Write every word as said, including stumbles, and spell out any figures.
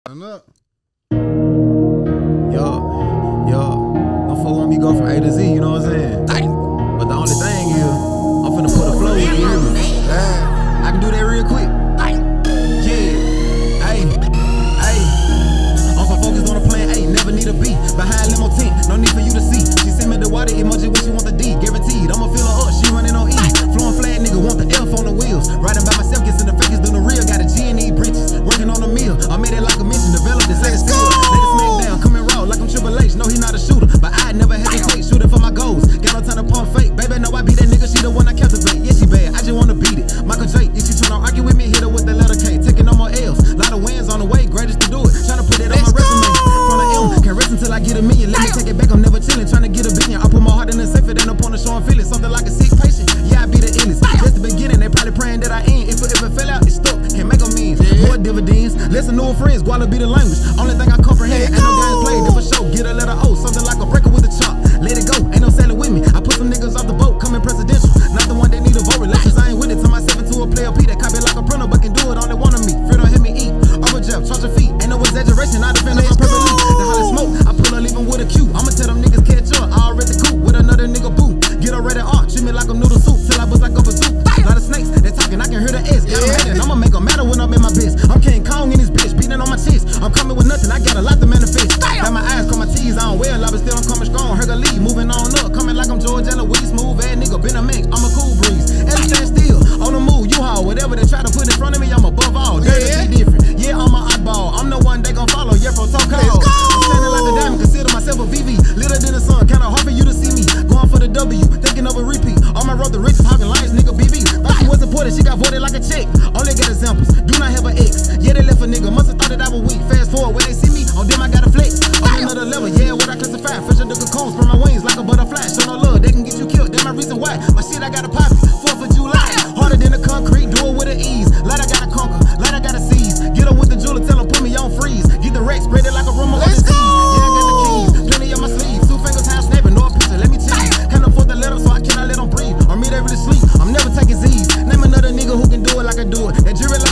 Up. Yo, yo, don't fuck with me, go from A to Z, you know what I'm saying? But the only thing is, I'm finna put a flow in, you hear me? I can do that real quick. Yeah, ayy, ayy. I'm so focused on the plan A, never need a B. Behind limo tent, no need for you to see. She send me the water emoji when she want the D. Guaranteed, I'ma fill her up, she running on E. Flowing flat, nigga, want the F on the wheels. Riding by myself, kissing the fakers, doing the real. Got a G and E bridges, working on the meal. I made it like a mission, developed this latest skill. Let it smack down, coming raw like I'm Triple H. No, he not a shooter, but I never hesitate. Shooting for my goals, got no time to pump fake. Baby, know I beat that nigga, she the one I captivate. Yeah, she bad, I just wanna beat it. Michael J, if she tryna argue with me, hit her with the letter K. Taking no more L's, lot of wins on the way, greatest to do it. Tryna put it on my resume. From the M, can't rest until I get a million. Let me take it back, I'm never chilling. Tryna get a billion, I put my heart in the safe, it ain't up on the show and feeling. Something like a sick patient, yeah, I be the illest. That's the beginning, they probably praying that I ain't. If it, if it fell out, it's stuck, can't make them means. More dividends, listen to friends, Guala be the language. Only thing I comprehend, ain't no games played, if for show, get a letter O, something like a breaker with a chop. Let it go, ain't no sailing with me. I put some niggas off the boat, coming presidential. Not the one that need a vote, relations, I ain't with it. Turn myself into a player P, that copy like a printer, but can do it, only one of me. Fear don't hit me eat, overdraft, charge your feet. Ain't no exaggeration, I defend on my perfectly. The holly smoke, I pull her leaving with a Q. I'ma tell them niggas catch up, I already cool with another nigga boo. Get her ready art, treat me like I'm noodle soup, till I bust like a bazoo. A lot of snakes, they talking, I can hear the S. Got them hating, I'ma make them matter when I'm in my biz. I'm King Kong in this bitch, beating on my chest. I'm coming with nothing, I got a lot to manifest. Got my eyes, call my T's, I don't wear a lot, but still I'm coming strong. Herga Lee, moving on up, coming like I'm George and Louise. Smooth ass nigga, been a mix, I'm a cool breeze. Everything still, on the move, you haul. Whatever they try to put in front of me, I'm above all. Dirty, yeah, yeah. Different, yeah, I'm an oddball. I'm the one they gon' follow, yeah, from toe call. I'm standing like a diamond, consider myself a V V. Litter than the sun, kinda hard for you to see me. Going for the W, thinking of a repeat. On my road, the riches, hopping lions, nigga, B B. Thought she was important, she got voted like a chick. Only got examples, do not have an ex. Yeah, they left a nigga, must've thought that I was weak. Fast forward, when they see me, on them I got a flex. On another level, yeah, what I classify. Fresh the cocoons, spread my wings like a butterfly. Show no love, they can get you killed, that's my reason why. My shit, I gotta pop it, fourth of July. Harder than the concrete, do it with an ease. Light, I gotta conquer, light, I gotta seize. Get up with the jeweler, tell them put me on freeze. Get the wreck, spread it like a rumor on the seas. Yeah, I got the keys, plenty on my sleeves. Two fingers, time snapping, no picture, let me cheese. Can't afford to let them, so I cannot let them breathe. Or me, they really sleep, I'm never taking Z's. Name another nigga who can do it like I do it. That jury